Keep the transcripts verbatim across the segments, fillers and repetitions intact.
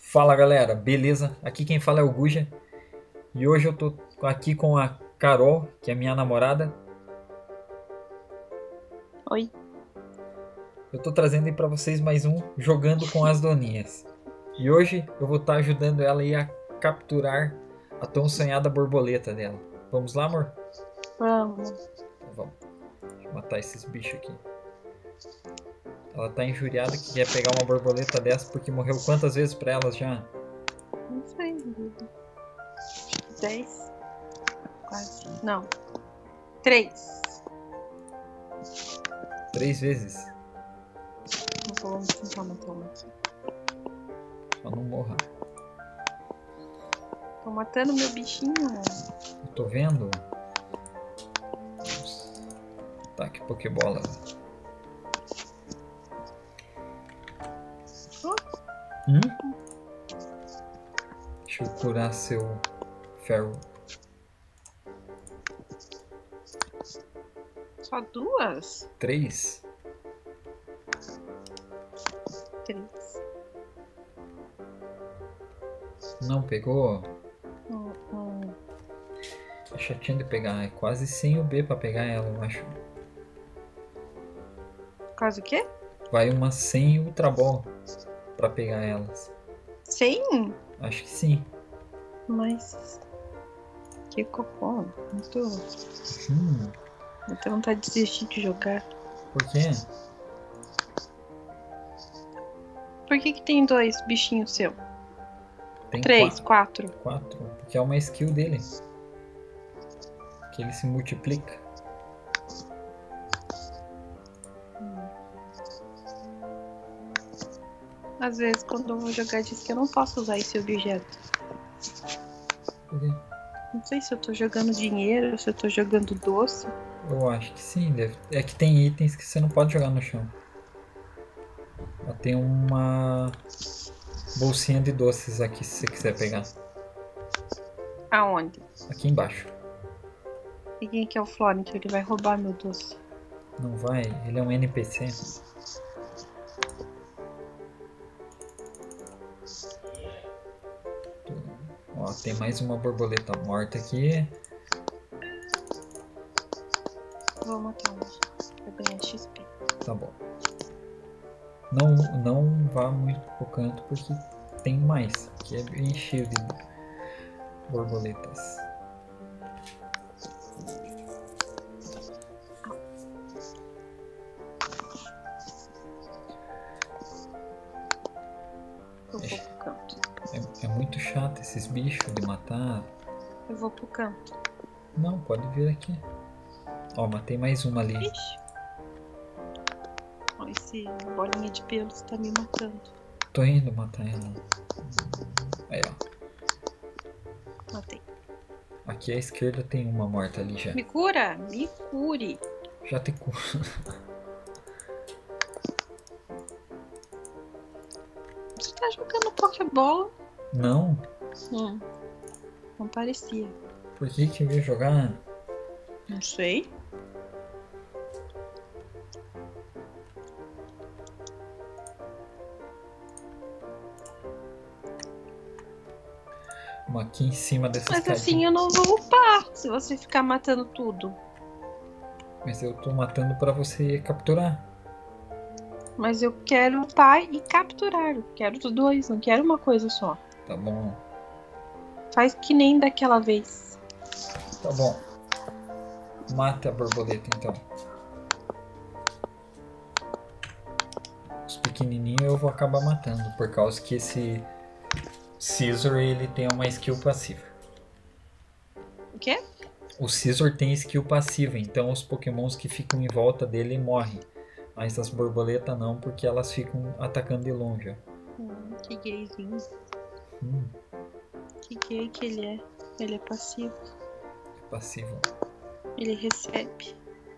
Fala galera, beleza? Aqui quem fala é o Guja e hoje eu tô aqui com a Carol, que é minha namorada. Oi. Eu tô trazendo aí pra vocês mais um Jogando com as Doninhas. E hoje eu vou estar ajudando ela aí a capturar a tão sonhada borboleta dela. Vamos lá, amor? Vamos. Então vamos. Deixa eu matar esses bichos aqui. Ela tá injuriada que quer pegar uma borboleta dessa porque morreu quantas vezes pra elas já? Não sei. Dez. Quase. Não. Três. Três vezes. Não vou tentar matar uma aqui. Só não morra. Tô matando meu bichinho. Eu tô vendo. Tá, que pokebola. Oh. Hum? Deixa eu curar seu ferro. Só duas? Três? Três. Não pegou? Hum, hum. É chatinho de pegar. É quase cem U B pra pegar ela, eu acho. Quase o quê? Vai umas cem Ultra Ball pra pegar elas. cem? Acho que sim. Mas... Que cocô. Muito... Hum. Eu tenho vontade de desistir de jogar. Por quê? Por que que tem dois bichinhos seu? Tem Três, quatro. quatro. Quatro. Porque é uma skill dele. Que ele se multiplica. Às vezes, quando eu vou jogar, diz que eu não posso usar esse objeto. Por quê? Não sei se eu tô jogando dinheiro, se eu tô jogando doce. Eu acho que sim. Deve... É que tem itens que você não pode jogar no chão. Ela tem uma bolsinha de doces aqui, se você quiser pegar. Aonde? Aqui embaixo. E quem que é o Florent? Ele vai roubar meu doce. Não vai? Ele é um N P C. Ó, tem mais uma borboleta morta aqui. Vou matar uma pra ganhar X P. Tá bom. Não, não vá muito pro canto porque tem mais. Aqui é bem cheio de borboletas. Eu vou pro canto. É, é muito chato esses bichos de matar. Eu vou pro canto. Não, pode vir aqui. Ó, matei mais uma ali. Ixi. Ó, esse bolinha de pelos tá me matando. Tô indo matar ela. Aí, ó. Matei. Aqui à esquerda tem uma morta ali já. Me cura! Me cure! Já te cura. Você tá jogando Pokébola? Não? Hum. Não parecia. Por que que eu ia jogar? Não sei. Uma aqui em cima dessa Mas escadinha. assim eu não vou upar se você ficar matando tudo. Mas eu tô matando pra você capturar. Mas eu quero upar e capturar. Eu quero os dois, não quero uma coisa só. Tá bom. Faz que nem daquela vez. Tá bom. Mata a borboleta então. Os pequenininhos eu vou acabar matando. Por causa que esse Scizor ele tem uma skill passiva. O quê? O Scizor tem skill passiva. Então os pokémons que ficam em volta dele morrem. Mas as borboletas não, porque elas ficam atacando de longe. Hum, que gayzinho. Hum, Que gay que ele é. Ele é passivo. é passivo. Ele recebe.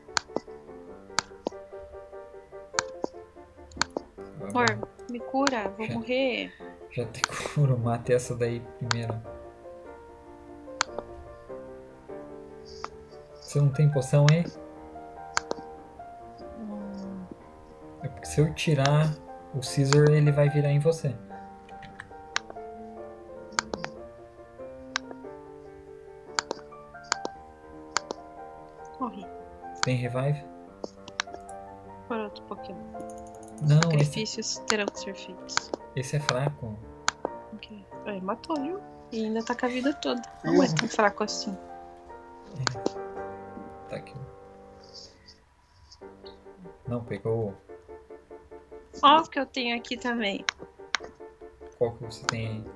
Amor, me cura, vou Já. morrer. Já te curo, mate essa daí primeiro. Você não tem poção aí? Hum, É porque se eu tirar o Scizor, ele vai virar em você. Tem revive? Por outro Pokémon. Não, esse, Sacrifícios terão que ser feitos. esse é fraco. Ok. Aí matou, viu? E ainda tá com a vida toda. Não é tão fraco assim. Tá aqui. Não, pegou. Ó o que eu tenho aqui também. Qual que você tem aí?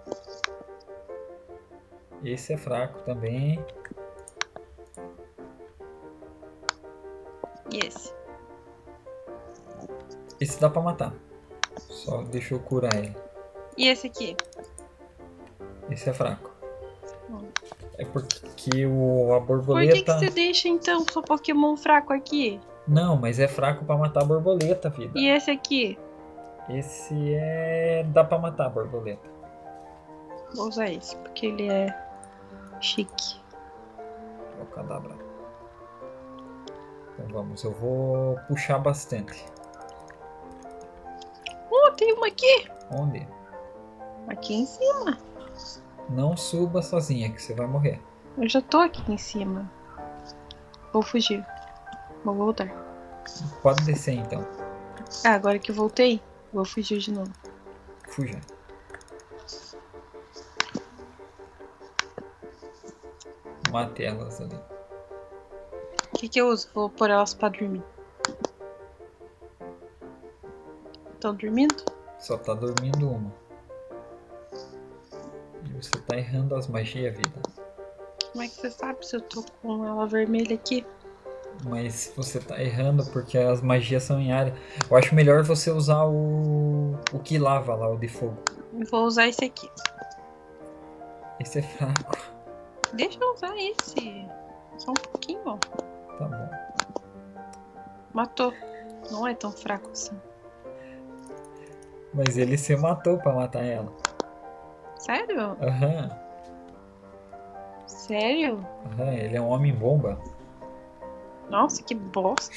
Esse é fraco também. E esse? Esse dá pra matar. Só deixa eu curar ele. E esse aqui? Esse é fraco. Hum. É porque o, a Por borboleta... que, que você deixa então seu Pokémon fraco aqui? Não, mas é fraco pra matar a borboleta, vida. E esse aqui? Esse é... dá pra matar a borboleta. Vou usar esse, porque ele é chique. É o cadabra. Então vamos, eu vou puxar bastante. Oh, tem uma aqui! Onde? Aqui em cima. Não suba sozinha, que você vai morrer. Eu já tô aqui em cima. Vou fugir. Vou voltar. Pode descer então. Ah, agora que eu voltei, vou fugir de novo. Fuja. Mate elas ali. O que, que eu uso? Vou pôr elas pra dormir. Estão dormindo? Só tá dormindo uma. E você tá errando as magias, vida. Como é que você sabe se eu tô com ela vermelha aqui? Mas você tá errando porque as magias são em área. Eu acho melhor você usar o. O que lava lá, o de fogo. Vou usar esse aqui. Esse é fraco. Deixa eu usar esse. Só um pouquinho, ó. Tá bom. Matou. Não é tão fraco assim. Mas ele se matou pra matar ela. Sério? Aham. Sério? Aham, ele é um homem bomba. Nossa, que bosta.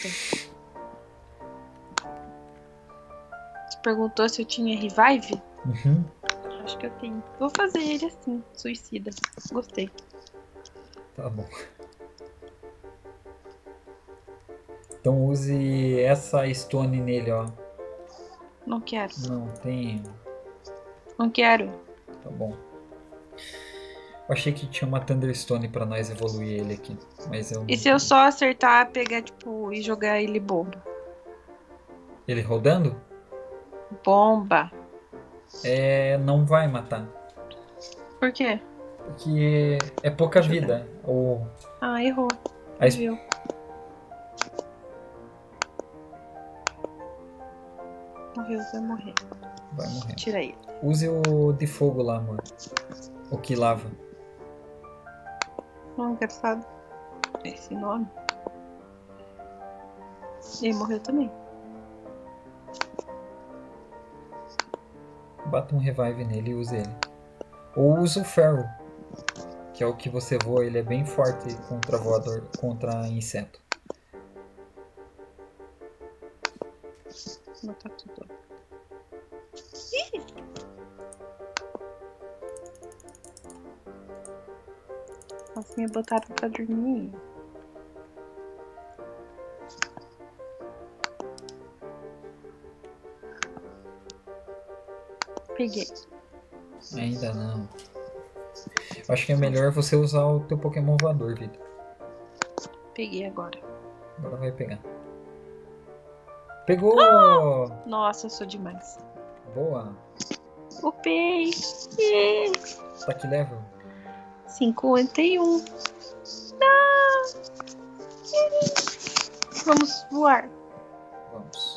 Você perguntou se eu tinha revive? Uhum. Acho que eu tenho. Vou fazer ele assim, suicida. Gostei. Tá bom. Então use essa stone nele, ó. Não quero. Não tem. Não quero. Tá bom. Eu achei que tinha uma Thunderstone pra nós evoluir ele aqui. Mas eu não... E se eu só acertar, pegar, tipo, e jogar ele bomba? Ele rodando? Bomba. É. Não vai matar. Por quê? Porque é pouca Deixa eu vida. Ou. Ah, errou. A es- Viu? Morreu, vai morrer. Vai morrer. Tira ele. Use o de fogo lá, amor. O que lava. Não, engraçado. Esse nome. Ele morreu também. Bata um revive nele e use ele. Ou use o ferro. Que é o que você voa. Ele é bem forte contra voador. Contra inseto. Vou matar tudo. Ih! Nossa, me botaram pra dormir. Peguei. Ainda não. Eu acho que é melhor você usar o teu Pokémon voador, vida. Peguei agora. Agora vai pegar. Pegou! Nossa, eu sou demais. Boa. Upei! Yeah. Tá que level? cinquenta e um. Ah. Vamos voar. Vamos.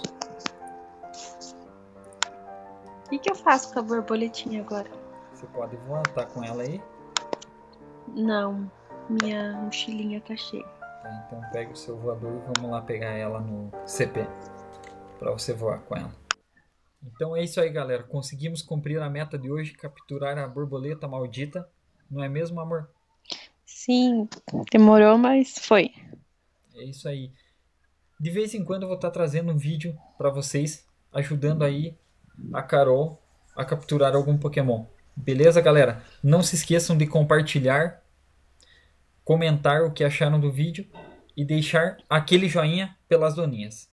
O que, que eu faço com a borboletinha agora? Você pode voar, tá com ela aí? Não, minha mochilinha tá cheia. Tá, então pega o seu voador e vamos lá pegar ela no C P. Pra você voar com ela. Então é isso aí, galera. Conseguimos cumprir a meta de hoje, capturar a borboleta maldita. Não é mesmo, amor? Sim, demorou, mas foi. É isso aí. De vez em quando eu vou estar trazendo um vídeo para vocês, ajudando aí a Carol a capturar algum Pokémon. Beleza, galera? Não se esqueçam de compartilhar, comentar o que acharam do vídeo e deixar aquele joinha pelas doninhas.